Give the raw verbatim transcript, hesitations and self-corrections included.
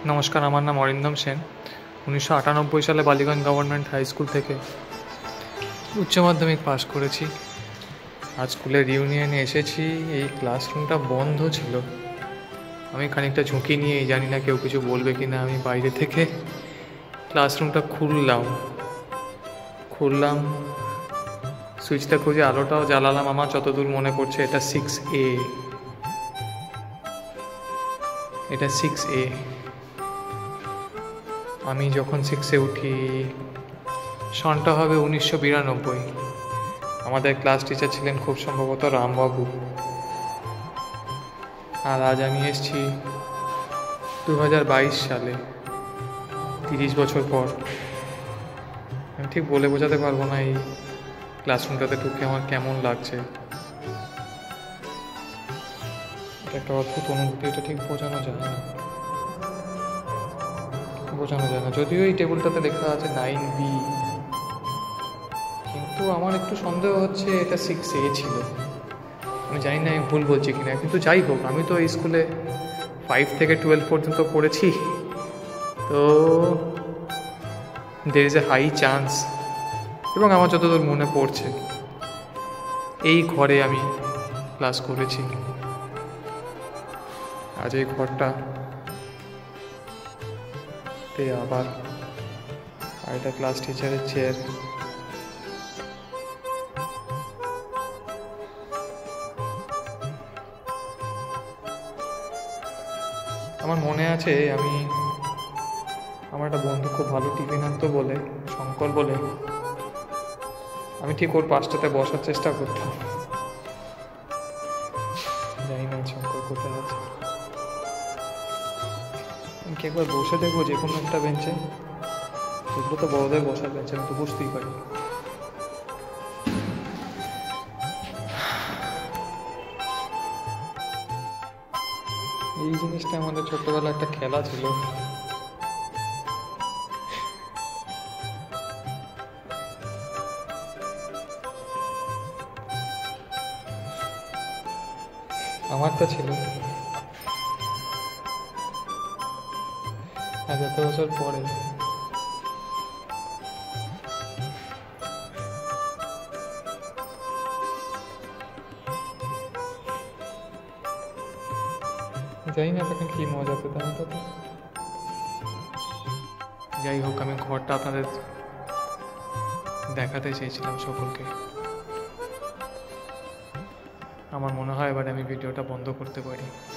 নমস্কার, আমার নাম অরিন্দম সেন। উনিশশো আটানব্বই সালে বালিগঞ্জ গভর্নমেন্ট হাই স্কুল থেকে উচ্চ মাধ্যমিক পাশ করেছি। আজ স্কুলের রিউনিয়নে এসেছি। এই ক্লাসরুমটা বন্ধ ছিল। আমি খানিকটা ঝুঁকি নিয়েই, জানি না কেউ কিছু বলবে কি না, আমি বাইরে থেকে ক্লাসরুমটা খুললাম খুললাম সুইচটা খুঁজে আলোটাও জ্বালালাম। আমার যতদূর মনে পড়ছে এটা সিক্স এ এটা সিক্স এ আমি যখন সিক্সে উঠি, সনটা হবে উনিশশো বিরানব্বই। আমাদের ক্লাস টিচার ছিলেন খুব সম্ভবত রামবাবু। আর আজ আমি এসেছি দু হাজার বাইশ সালে, তিরিশ বছর পর। আমি ঠিক বলে বোঝাতে পারবো না এই ক্লাসরুমটাতে ঢুকে আমার কেমন লাগছে। এটা একটা অদ্ভুত অনুভূতি, এটা ঠিক বোঝানো যায় না বোঝানো যায় না যদিও এই টেবিলটাতে লেখা আছে নাইন বি, কিন্তু আমার একটু সন্দেহ হচ্ছে এটা সিক্স এ ছিল। আমি জানি না আমি ভুল বলছি কিনা, কিন্তু যাই হোক, আমি তো এই স্কুলে ফাইভ থেকে টুয়েলভ পর্যন্ত পড়েছি, তো there is a high chance. এবং আমার যতদূর মনে পড়ছে এই ঘরে আমি ক্লাস করেছি। আজ এই ঘরটা তে আবার, আর এটা ক্লাস টিচারের চেয়ার। আমার মনে আছে, আমি আমার একটা বন্ধু খুব ভালো টিফিন আনতো বলে, শঙ্কর বলে, আমি ঠিক ওর পাশটাতে বসার চেষ্টা করতাম। জানি না শঙ্কর কোথায় আছে। আমি কি একবার বসে দেখবো যে কোনো একটা বেঞ্চে? সেগুলো তো বড়দের বসার বেঞ্চে, আমি তো বুঝতেই পারি। এই জিনিসটা আমাদের ছোট্টবেলা একটা খেলা ছিল। আমারটা ছিল। আজ এত বছর পরে জানি না তখন কি মজা পেতাম। তো যাই হোক, আমি ঘরটা আপনাদের দেখাতে চেয়েছিলাম সকলকে। আমার মনে হয় এবারে আমি ভিডিওটা বন্ধ করতে পারি।